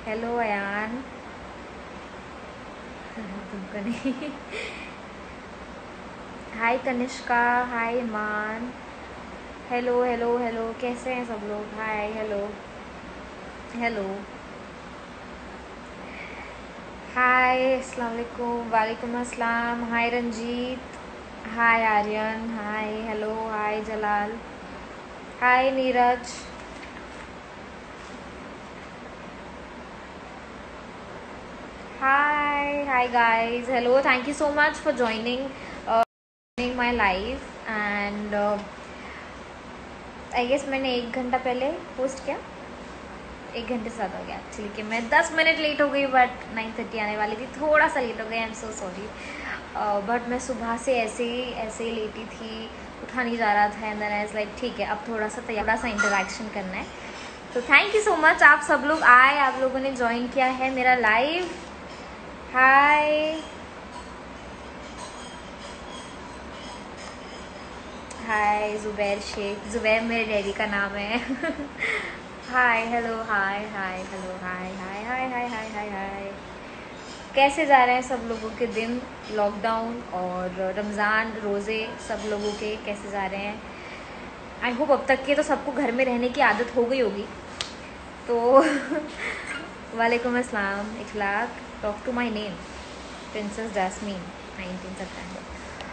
Hello Ayaan. तुमको नहीं। Hi Kanishka, hi Iman. Hello hello hello, कैसे हैं सब लोग? हाय, हेलो हेलो, हाय, अस्सलाम वालेकुम। वालेकुम अस्सलाम। Hi Ranjeet, hi Aryan, hi, hello, hi Jalal, hi Neeraj. Hi guys. Hello. Thank you so much for joining my live. And I guess मैंने 1 घंटा पहले पोस्ट किया, 1 घंटे से ज़्यादा हो गया एक्चुअली, कि मैं 10 मिनट लेट हो गई, बट 9:30 आने वाली थी, थोड़ा सा लेट हो गई। I am so sorry. But मैं सुबह से ऐसे ही लेटी थी, उठा नहीं जा रहा था। And then I was like ठीक है, अब थोड़ा सा इंटरेक्शन करना है। तो थैंक यू सो मच, आप सब लोग आए, आप लोगों ने ज्वाइन किया है मेरा live. Hi hi Zubair Shaikh, Zubair मेरे डैडी का नाम है। Hi hello, hi hi hello, hi hi hi hi hi hi hi. कैसे जा रहे हैं सब लोगों के दिन? लॉकडाउन और रमज़ान रोज़े सब लोगों के कैसे जा रहे हैं? आई होप अब तक के तो सबको घर में रहने की आदत हो गई होगी। तो वालेकुम अस्सलाम Ikhlaq. Talk to my name princess Jasmine, 19 सितंबर।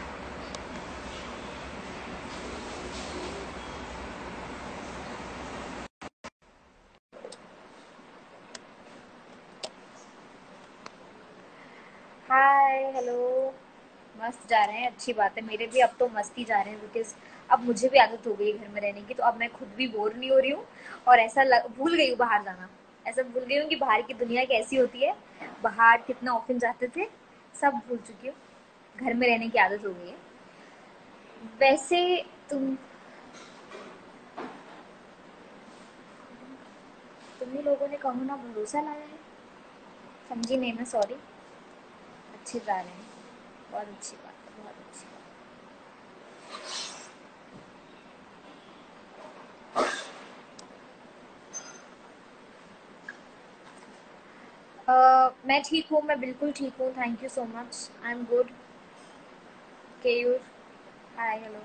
Hi hello. मस्त जा रहे हैं, अच्छी बात है। मेरे भी अब तो मस्त ही जा रहे हैं, बिकॉज अब मुझे भी आदत हो गई है घर में रहने की। तो अब मैं खुद भी बोर नहीं हो रही हूँ, और भूल गई हूँ बाहर जाना। ऐसा भूल गई हूँ कि बाहर की दुनिया कैसी होती है, बाहर कितना ऑफन जाते थे, सब भूल चुकी हूँ। घर में रहने की आदत हो गई है। वैसे तुम ही लोगों ने कहो ना भरोसा लाया है। समझी नहीं मैं, सॉरी। अच्छे जा रहे हैं, बहुत अच्छी बात है, बहुत अच्छी बात है। मैं ठीक हूँ, मैं बिल्कुल ठीक हूँ। Thank you so much, I am good. Keyur, hi hello.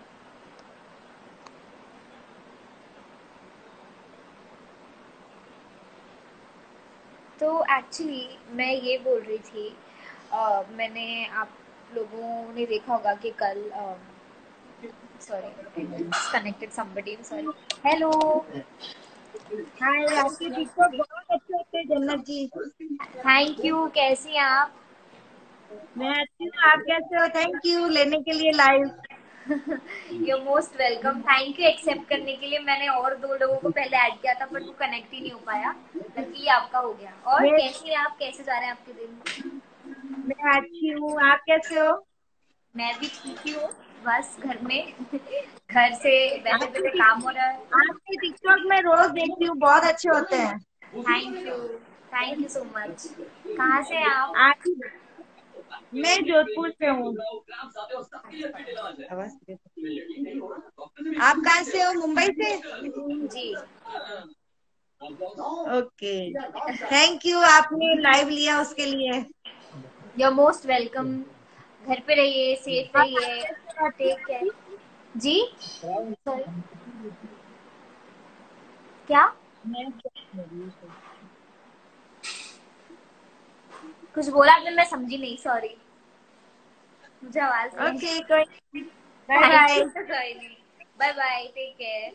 तो एक्चुअली मैं ये बोल रही थी, मैंने आप लोगों ने देखा होगा कि कल sorry connected somebody, sorry. Hello, hi, आपके टिकटॉक बहुत अच्छे होते हैं जन्नत जी। Thank you. कैसी हैं आप? मैं अच्छी हूँ, आप कैसे हो? थैंक यू लेने के लिए live. You most welcome. Thank you accept करने के लिए। मैंने और 2 लोगों को पहले ऐड किया था, बट वो कनेक्ट ही नहीं हो पाया। लकीली आपका हो गया। और मैं कैसी हैं आप? कैसे जा रहे हैं आपके दिन? मैं अच्छी हूँ, आप कैसे हो? मैं भी ठीक ही हूँ, बस घर में। घर से बैठे आपके बैठे टिक काम हो रहा है। आपके टिकटॉक में रोज देखती हूँ, बहुत अच्छे होते हैं। Thank you so much. कहाँ से हैं आप? आप मैं जोधपुर से हूँ। अच्छा। आप कहाँ से हो? मुंबई से? जी। ओके, थैंक यू आपने लाइव लिया उसके लिए। You most welcome. घर पे रहिए, सेफ आप रहिए, कैसे हो? Take care. जी, सॉरी, क्या? कुछ बोला आपने, मैं समझी नहीं, सॉरी। मुझे आवाज नहीं ओके, कोई बाय थैंक बाय। यू, कोई नहीं। Bye bye, take care.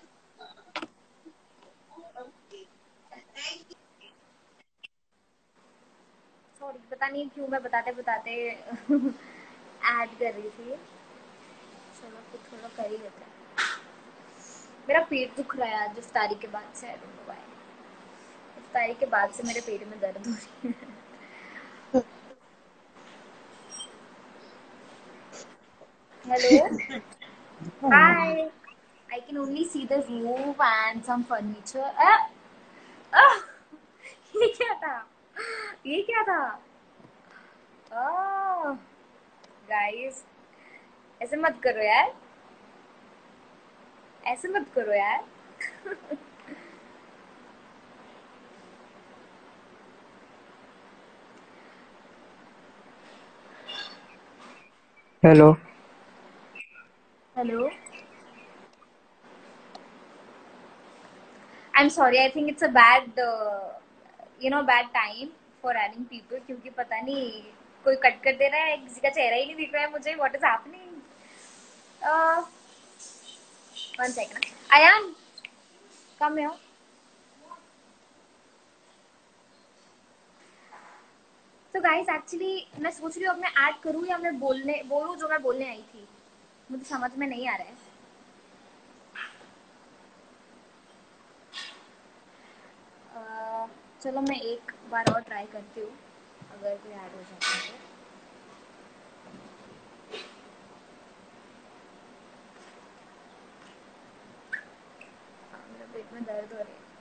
Sorry, पता नहीं क्यों मैं बताते बताते ऐड कर रही थी। चलो कुछ थोड़ा कर ही लेते हैं। मेरा पेट दुख रहा है आज इफ्तारी के बाद से, आई डोंट नो व्हाई। इफ्तारी के बाद से मेरे पेट में दर्द हो रही है। Hello, hi. I can only see the roof and some furniture. ये क्या था? ये क्या था? गाइस, ऐसे मत करो यार, ऐसे मत करो यार। Hello. Hello. I'm sorry. I think it's a bad time for adding people क्योंकि पता नहीं कोई कट कर दे रहा है किसी का चेहरा ही नहीं दिख रहा है मुझे. What is happening? Uh, 1 second. Ayan, come here. तो गाइस एक्चुअली मैं सोच रही हूँ अब मैं ऐड करूँ या मैं बोलूँ जो मैं बोलने आई थी. मुझे समझ में नहीं आ रहा है. चलो मैं एक बार और ट्राई करती हूँ अगर कोई ऐड हो जाता है तो. मेरे पेट में दर्द हो रही है.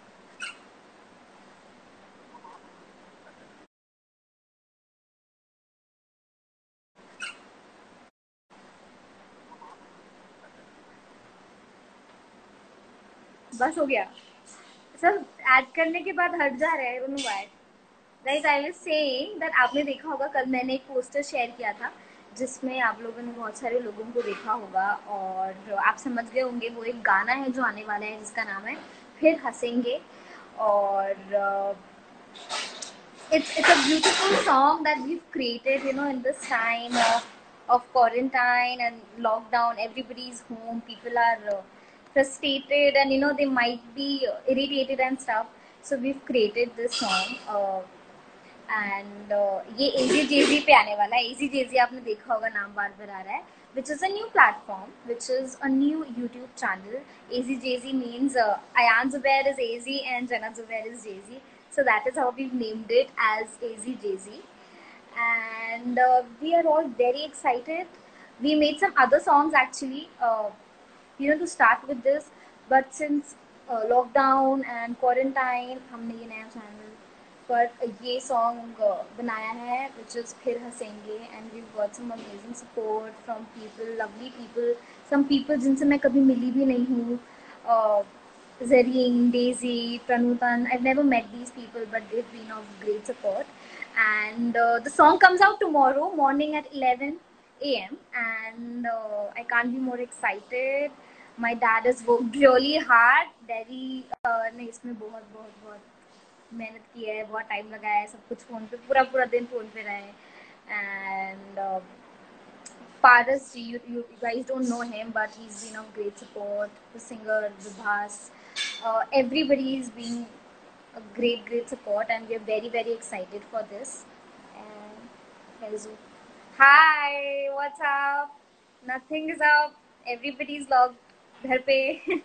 बस हो गया. सर ऐड करने के बाद हट जा रहे हैं दोनों बार. Guys I was saying that आपने देखा होगा कल मैंने एक पोस्टर शेयर किया था जिसमें आप लोगों ने बहुत सारे लोगों को देखा होगा और आप समझ गए होंगे वो एक गाना है जो आने वाला है जिसका नाम है फिर हंसेंगे. और it's a beautiful song that we've created, in this time of quarantine and lockdown. Everybody's home. People are frustrated, and they might be irritated and stuff. So we've created this song. And ये A G जेजी पे आने वाला है. एजी जेजी आपने देखा होगा नाम बार बार आ रहा है. Which is a new platform, which is a new YouTube channel. A G J G means Ayan Zubair is AZ and Jana Zubair is JZ. So that is how we've named it as AZ JZ. And we are all very excited. We made some other songs actually, to start with this. But since lockdown and quarantine, हमने ये नया channel पर ये song बनाया है which is फिर हंसेंगे. And we got some amazing support from people, lovely people, some people जिनसे मैं कभी मिली भी नहीं हूँ. Zareen, Daisy, Pranutan. I've never met these people, but they've been of great support. And the song comes out tomorrow morning at 11 a.m. And I can't be more excited. My dad has worked really hard. Daddy ने इसमें बहुत बहुत बहुत मेहनत की है, बहुत time लगाया है, सब कुछ फोन पे पूरा पूरा दिन फोन पे रहे. And Paras, you guys don't know him, but he's been of great support. The singer, Vibhas, everybody is being a great support, and we are very excited for this. And here's you. Hi, what's up? Nothing is up. Everybody's logged. घर पे.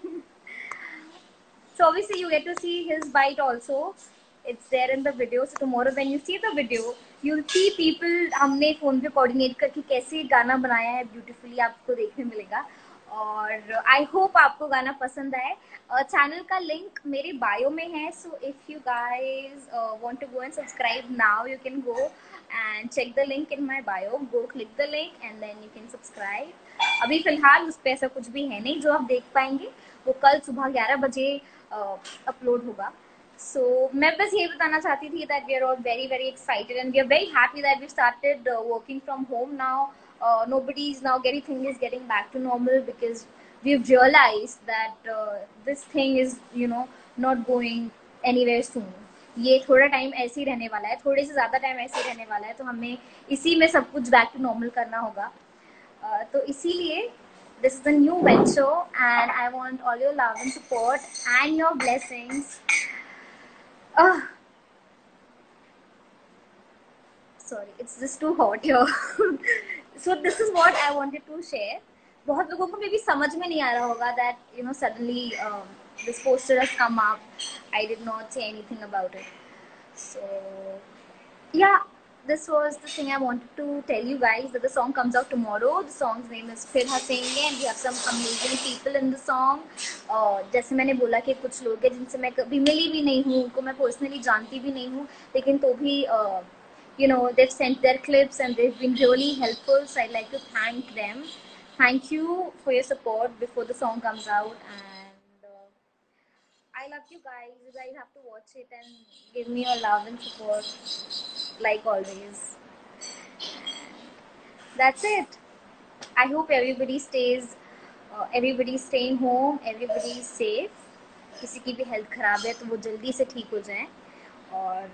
So obviously you get to see his bite also. It's there in the video. So tomorrow when you see the video, you'll see people हमने phone पे coordinate करके कैसे गाना बनाया है beautifully आपको देखने मिलेगा. और आई होप आपको गाना पसंद आए. चैनल का लिंक मेरे बायो में है. So if you guys want to go and subscribe now you can go and check the link in my bio. Go click the link and then you can subscribe. अभी फिलहाल उस पर ऐसा कुछ भी है नहीं जो आप देख पाएंगे. वो कल सुबह 11 बजे अपलोड होगा. सो मैं बस ये बताना चाहती थी that we are all very excited and we are very happy that we started working from home now. Nobody is now everything is getting back to normal because we've realized that this thing is not going anywhere soon. ये थोड़ा time ऐसे ही रहने वाला है, थोड़े से ज़्यादा time ऐसे ही रहने वाला है. तो हमें इसी में सब कुछ बैक टू नॉर्मल करना होगा. तो इसीलिए this is a new venture and I want all your love and support and your blessings. uh, Sorry, it's just too hot here. So this is what I wanted to share. बहुत लोगों को मे भी समझ में नहीं आ रहा होगा that suddenly this poster has come up. I did not say anything about it. So yeah, this was the thing I wanted to tell you guys, that the song comes out tomorrow. The song's name is फिर हंसेंगे and we have some amazing people in the song. जैसे मैंने बोला कि कुछ लोग हैं जिनसे मैं कभी मिली भी नहीं हूँ, उनको मैं पर्सनली जानती भी नहीं हूँ, लेकिन तो भी they've sent their clips and they've been really helpful. So I'd like to thank them. Thank you for your support before the song comes out. And I love you guys. You guys have to watch it and give me your love and support like always. That's it. I hope everybody is staying home, everybody is safe. किसी की भी health खराब है तो वो जल्दी से ठीक हो जाए. और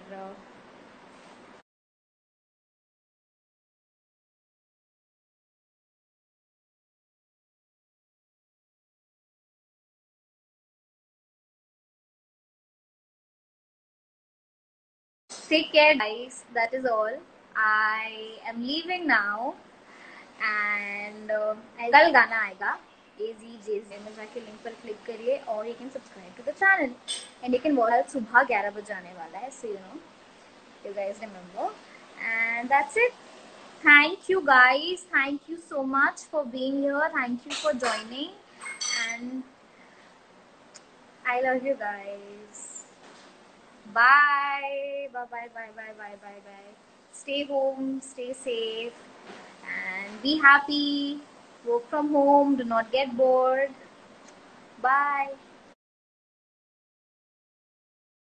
take care, guys. That is all. I am leaving now. And कल गाना आएगा AZJZ में, जाके लिंक पर क्लिक करिए और you can subscribe to the channel and you can watch. सुबह 11 बजे आने वाला है, सो you guys remember. And that's it. Thank you guys, thank you so much for being here, thank you for joining, and I love you guys. Bye bye bye bye bye bye bye bye. Stay home, stay safe, and be happy. Work from home, do not get bored. Bye.